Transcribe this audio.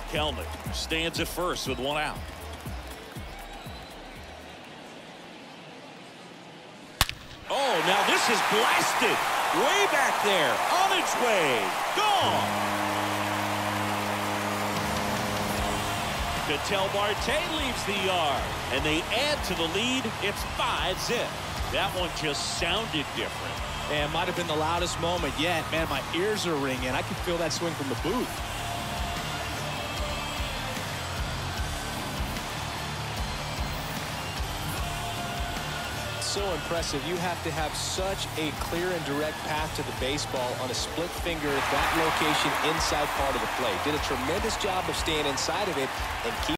Kelman stands at first with one out. Oh, now this is blasted. Way back there. On its way. Gone. Ketel Marte leaves the yard. And they add to the lead. It's 5-zip. That one just sounded different. And might have been the loudest moment yet. Man, my ears are ringing. I can feel that swing from the booth. So impressive. You have to have such a clear and direct path to the baseball on a split finger at that location inside part of the plate. Did a tremendous job of staying inside of it and keep